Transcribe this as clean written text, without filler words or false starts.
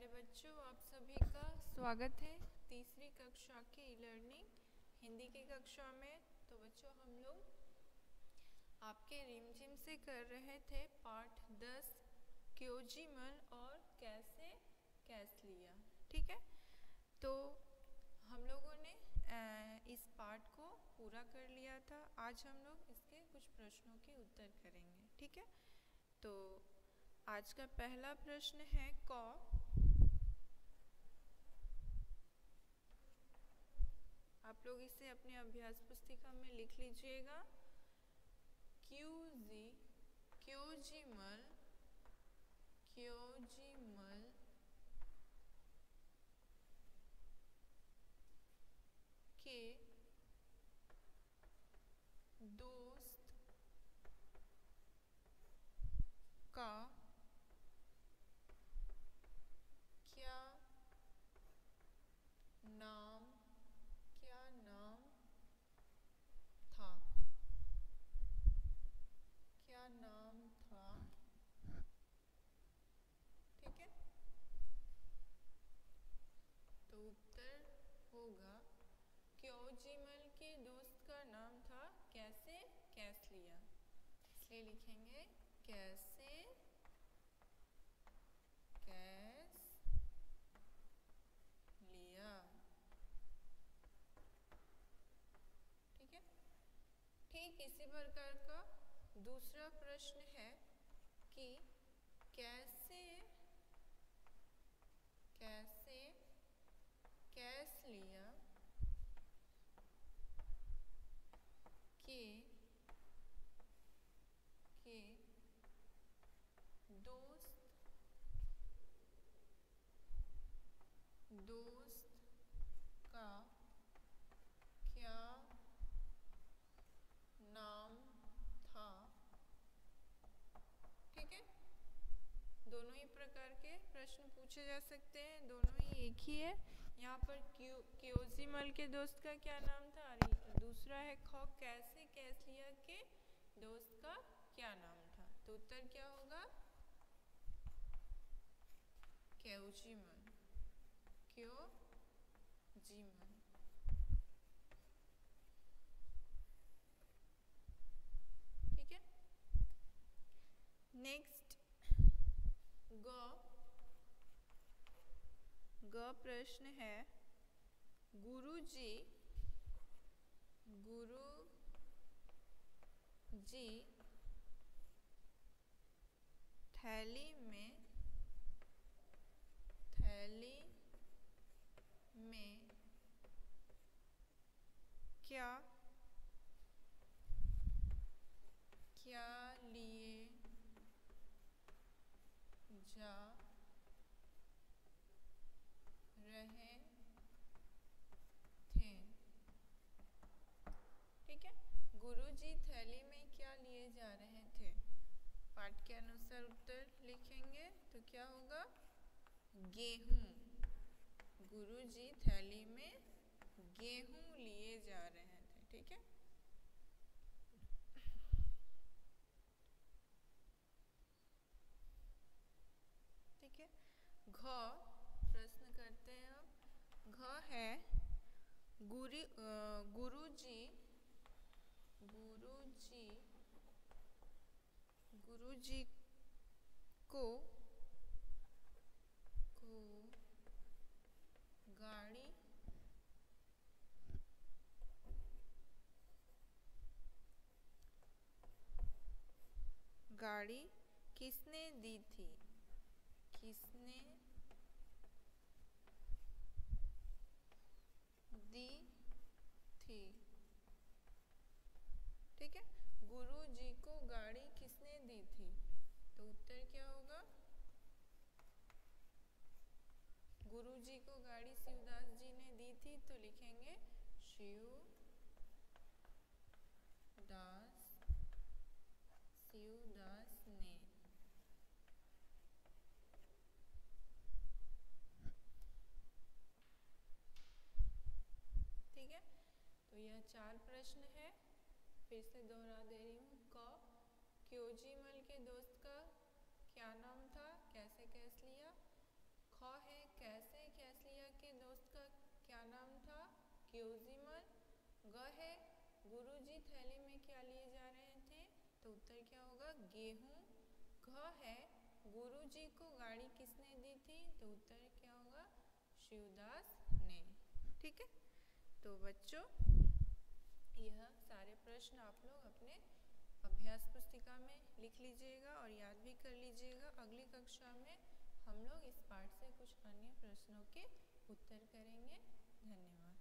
प्यारे बच्चों, आप सभी का स्वागत है तीसरी कक्षा के ई लर्निंग हिंदी की कक्षा में। तो बच्चों, हम लोग आपके रिमझिम से कर रहे थे पाठ 10 क्योंजीमल और कैसे कैस लिया। ठीक है, तो हम लोगों ने इस पाठ को पूरा कर लिया था। आज हम लोग इसके कुछ प्रश्नों के उत्तर करेंगे। ठीक है, तो आज का पहला प्रश्न है क। आप लोग इसे अपने अभ्यास पुस्तिका में लिख लीजिएगा। क्योंजीमल के दोस्त का क्या नाम था? क्या नाम था? ठीक है, तो उत्तर होगा क्योंजीमल के दोस्त का नाम था कैसे कैस लिया। इसलिए लिखेंगे कैसे कैस लिया। ठीक है, ठीक इसी प्रकार का दूसरा प्रश्न है कि कैसे कैस लिया के दोस्त का क्या नाम था? ठीक है, दोनों ही प्रकार के प्रश्न पूछे जा सकते हैं, दोनों ही एक ही है। यहाँ पर क्योंजीमल के दोस्त का क्या नाम था और दूसरा है ख कैसे कैस लिया के दोस्त का क्या नाम था। तो उत्तर क्या होगा? क्योंजीमल। ठीक है, नेक्स्ट ग प्रश्न है गुरुजी थैली में क्या लिए जा रहे थे? ठीक है, गुरुजी थैली में क्या लिए जा रहे थे? पाठ के अनुसार उत्तर लिखेंगे तो क्या होगा? गेहूं। गुरुजी थैली में गेहूं लिए जा रहे थे। ठीक है, ठीक है, घ प्रश्न करते हैं अब। घ है गुरुजी को गाड़ी किसने दी थी? ठीक है, गुरुजी को गाड़ी किसने दी थी? तो उत्तर क्या होगा? गुरुजी को गाड़ी शिवदास जी ने दी थी, तो लिखेंगे शिवदास ने। ठीक है, तो यह 4 प्रश्न है। फिर से दोहरा दे रही हूँ। क क्योंजीमल के दोस्त का क्या नाम था? कैसे कैस लिया। ख है क्योजिमल। ग है गुरुजी थैली में क्या लिए जा रहे थे, तो उत्तर क्या होगा गेहूं। घ है गुरुजी को गाड़ी किसने दी थी, तो उत्तर क्या होगा शिवदास ने। ठीक है, तो बच्चों यह सारे प्रश्न आप लोग अपने अभ्यास पुस्तिका में लिख लीजिएगा और याद भी कर लीजिएगा। अगली कक्षा में हम लोग इस पाठ से कुछ अन्य प्रश्नों के उत्तर करेंगे। धन्यवाद।